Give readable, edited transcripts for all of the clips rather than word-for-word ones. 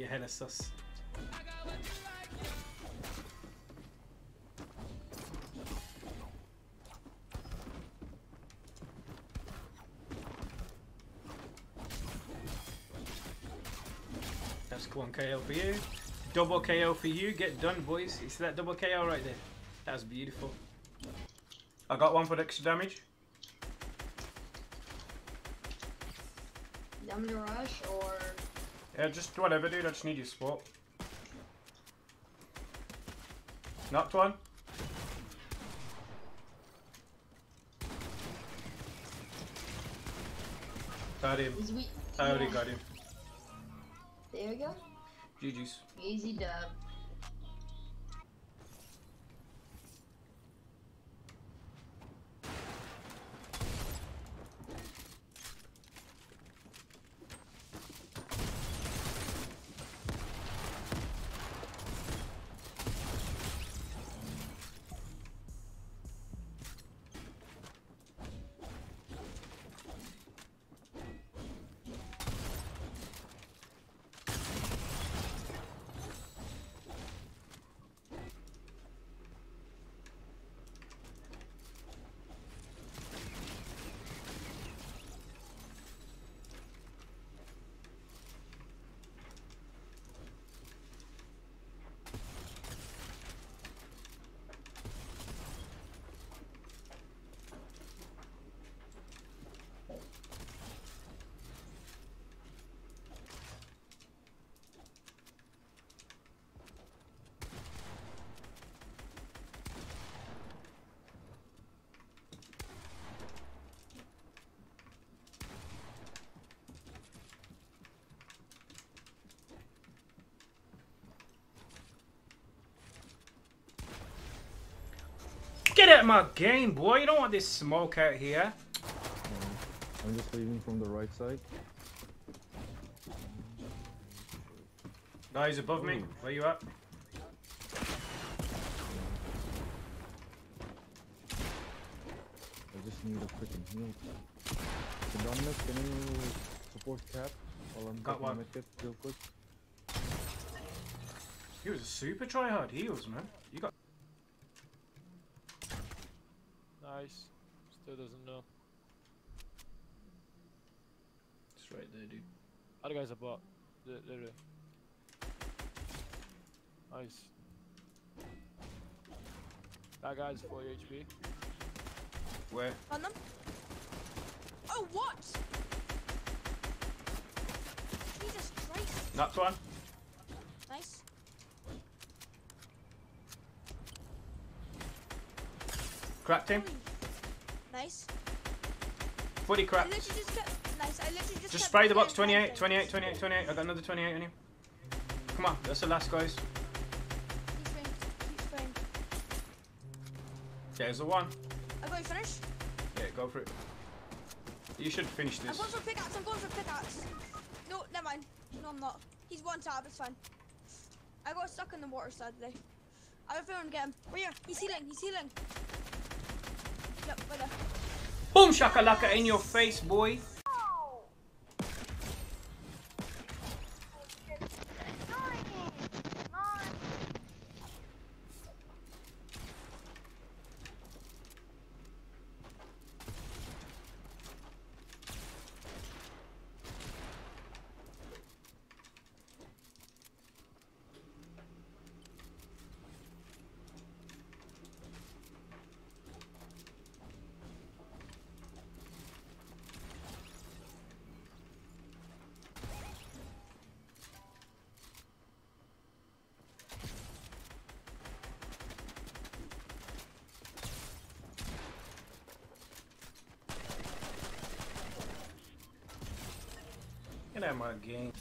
You're hella sus. That's one KO for you. Double KO for you. Get done, boys. You see that double KO right there? That was beautiful. I got one for the extra damage. I'm gonna rush or... Yeah, just whatever, dude. I just need your support. Knocked one. Got him. I already got him. There we go. GG's. Easy dub. Get out of my game, boy. You don't want this smoke out here. I'm just leaving from the right side. Guys above me. Where you at? I just need a freaking heal. So Dominic, can you support Cap while I'm Got one. my tip real quick? He was a super tryhard heals, man. You got. Nice. Still doesn't know. It's right there, dude. Other guy's a bot. Literally. Nice. That guy's 40 HP. Where? On them. Oh, what? Jesus Christ. Knocked one. Nice. Cracked him. Holy. Nice. Fully I cracked. literally just kept, nice. I literally just Just kept spray the box. getting 28, tagged. 28, 28, 28. I got another 28 on him. Come on. That's the last, guys. Keep spraying. Keep spraying. There's the one. I'm going to finish. Yeah, go for it. You should finish I'm this. going for a pickaxe. I'm going for a pickaxe. No, never mind. No, I'm not. He's one tab. It's fine. I got stuck in the water, sadly. I have to get him. Right here. He's healing. He's healing. Yep, right there. Boom shakalaka in your face, boy. Get out of my game.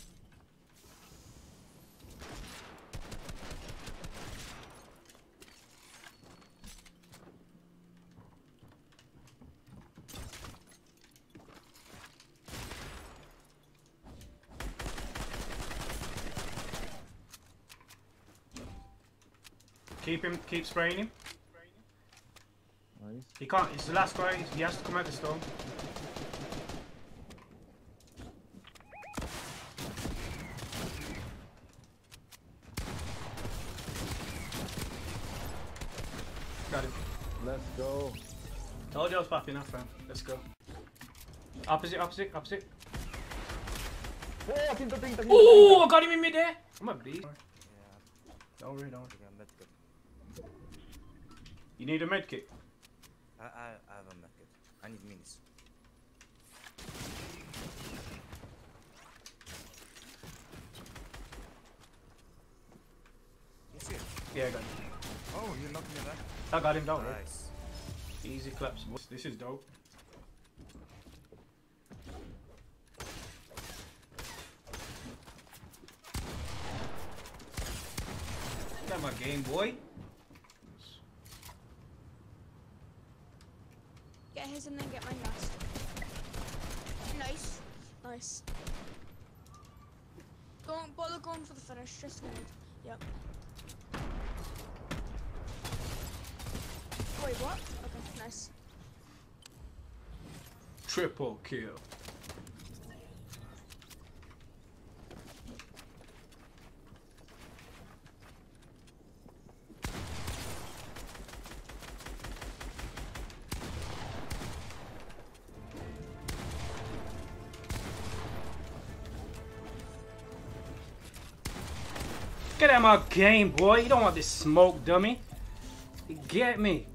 Keep spraying him. Nice. He can't, it's the last guy, he has to come out the storm. Let's go. Told you I was popping up, fam. Let's go. Opposite, opposite, opposite. Oh, tinta. Oh, I got him in mid there. I'm a beast. Yeah. Don't worry, don't worry. Okay, I'm medkit. You need a med kit. I have a medkit. I need minis. Yes, here. Yeah, I got him. Oh, you knocked me back. I got him, don't worry. Nice. Easy claps, boys. This is dope. Got my Game Boy. Get his and then get mine last. Nice. Nice. Don't bother going for the finish, just gonna. Yep. Wait, what? Okay, nice. Triple kill. Get out of my game, boy. You don't want this smoke, dummy. You get me.